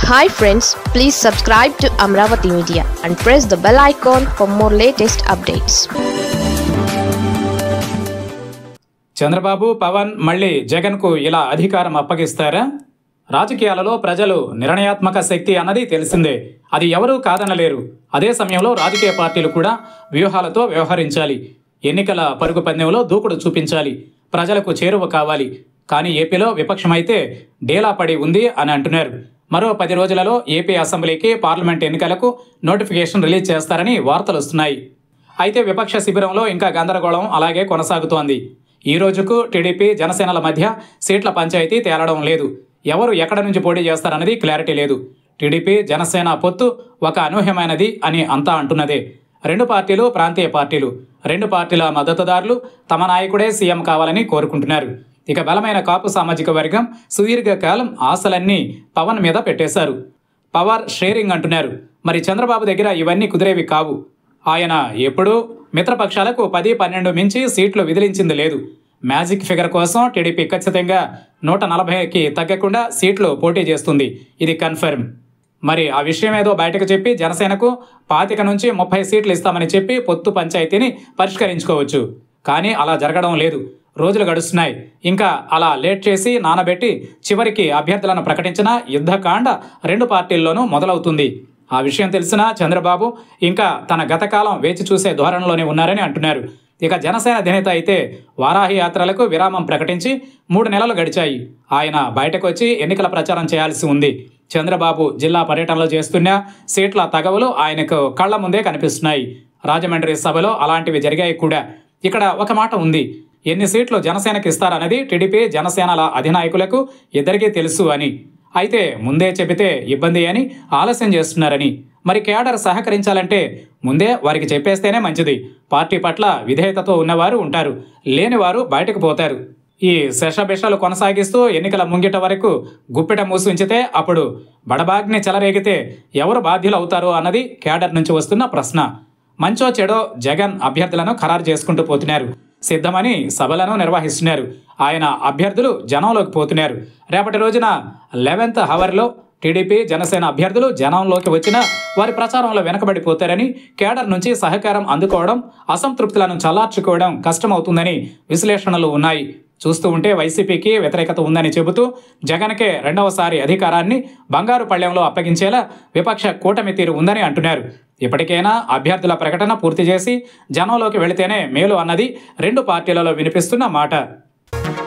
Hi friends, please subscribe to Amravati Media and press the bell icon for more latest updates. Chandrababu Pawan మళ్ళీ జగన్కు ఇలా అధికారం అప్పగిస్తారా? రాజకీయాలలో ప్రజలు నిర్ణయాత్మక శక్తి అన్నది తెలిసిందే. అది ఎవరూ కాదనలేరు. అదే సమయంలో రాజకీయ పార్టీలు కూడా వ్యూహాలతో వ్యవహరించాలి. ఎన్నికల పరుగు పందెంలో దూకుడు చూపించాలి. ప్రజలకు చేరువ కావాలి. కానీ ఏపీలో విపక్షమైతే డేలా పడి ఉంది అని అంటున్నారు. మరో 10 రోజులలో ఏపీ అసెంబ్లీకి, పార్లమెంట్ ఎన్నికలకు నోటిఫికేషన్ రిలీజ్ చేస్తారని వార్తలు వస్తున్నాయి. అయితే విపక్ష శిబిరంలో ఇంకా గందరగోళం అలాగే కొనసాగుతోంది. ఈ రోజుకు టీడీపీ, జనసేనల మధ్య సీట్ల పంచాయతీ తేలడం లేదు. ఎవరు ఎక్కడ నుంచి పోటీ చేస్తారన్నది క్లారిటీ లేదు. టీడీపీ, జనసేన పొత్తు ఒక అనూహ్యమైనది అని అంతా అంటున్నదే. 2 పార్టీలు ప్రాంతీయ పార్టీలు. 2 పార్టీల మద్దతుదారులు తమ నాయకుడే సీఎం కావాలని కోరుకుంటున్నారు. ఇక బలమైన కాపు సామాజిక వర్గం సుదీర్ఘకాలం ఆశలన్నీ పవన్ మీద పెట్టేశారు. పవర్ షేరింగ్ అంటున్నారు. మరి చంద్రబాబు దగ్గర ఇవన్నీ కుదిరేవి కావు. ఆయన ఎప్పుడూ మిత్రపక్షాలకు 10-12 మించి సీట్లు విదిలించింది లేదు. మ్యాజిక్ ఫిగర్ కోసం టీడీపీ ఖచ్చితంగా 140కి తగ్గకుండా సీట్లు పోటీ చేస్తుంది. ఇది కన్ఫర్మ్. మరి ఆ విషయం ఏదో బయటకు చెప్పి జనసేనకు 25 నుంచి 30 సీట్లు ఇస్తామని చెప్పి పొత్తు పంచాయతీని పరిష్కరించుకోవచ్చు. కానీ అలా జరగడం లేదు. రోజులు గడుస్తున్నాయి. ఇంకా అలా లేట్ చేసి నానబెట్టి చివరికి అభ్యర్థులను ప్రకటించిన యుద్ధకాండ 2 పార్టీల్లోనూ మొదలవుతుంది. ఆ విషయం తెలిసిన చంద్రబాబు ఇంకా తన గతకాలం వేచి చూసే ధోరణిలోనే ఉన్నారని అంటున్నారు. ఇక జనసేన అధినేత అయితే వారాహి యాత్రలకు విరామం ప్రకటించి 3 నెలలు గడిచాయి. ఆయన బయటకు వచ్చి ఎన్నికల ప్రచారం చేయాల్సి ఉంది. చంద్రబాబు జిల్లా పర్యటనలో చేస్తున్న సీట్ల తగవులు ఆయనకు కళ్ల ముందే కనిపిస్తున్నాయి. రాజమండ్రి సభలో అలాంటివి జరిగాయి కూడా. ఇక్కడ ఒక మాట ఉంది. ఎన్ని సీట్లు జనసేనకి ఇస్తారన్నది టీడీపీ, జనసేనల అధినాయకులకు ఇద్దరికీ తెలుసు అని. అయితే ముందే చెబితే ఇబ్బంది అని ఆలస్యం చేస్తున్నారని. మరి కేడర్ సహకరించాలంటే ముందే వారికి చెప్పేస్తేనే మంచిది. పార్టీ పట్ల విధేయతతో ఉన్నవారు ఉంటారు, లేనివారు బయటకు పోతారు. ఈ శేషబిషలు కొనసాగిస్తూ ఎన్నికల ముంగిట వరకు గుప్పెట మూసి ఉంచితే అప్పుడు బడబాగ్ని చెలరేగితే ఎవరు బాధ్యులు అవుతారో అన్నది కేడర్ నుంచి వస్తున్న ప్రశ్న. మంచో చెడో జగన్ అభ్యర్థులను ఖరారు చేసుకుంటూ పోతున్నారు. సిద్ధమని సభలను నిర్వహిస్తున్నారు. ఆయన అభ్యర్థులు జనంలోకి పోతున్నారు. రేపటి రోజున 11th అవర్లో టీడీపీ, జనసేన అభ్యర్థులు జనంలోకి వచ్చినా వారి ప్రచారంలో వెనకబడిపోతారని, కేడర్ నుంచి సహకారం అందుకోవడం, అసంతృప్తులను చల్లార్చుకోవడం కష్టమవుతుందని విశ్లేషణలు ఉన్నాయి. చూస్తూ ఉంటే వైసీపీకి వ్యతిరేకత ఉందని చెబుతూ జగన్కే 2వసారి అధికారాన్ని బంగారు పళ్ళ్యంలో అప్పగించేలా విపక్ష కూటమి తీరు ఉందని అంటున్నారు. ఇప్పటికైనా అభ్యర్థుల ప్రకటన పూర్తి చేసి జనంలోకి వెళితేనే మేలు అన్నది 2 పార్టీలలో వినిపిస్తున్న మాట.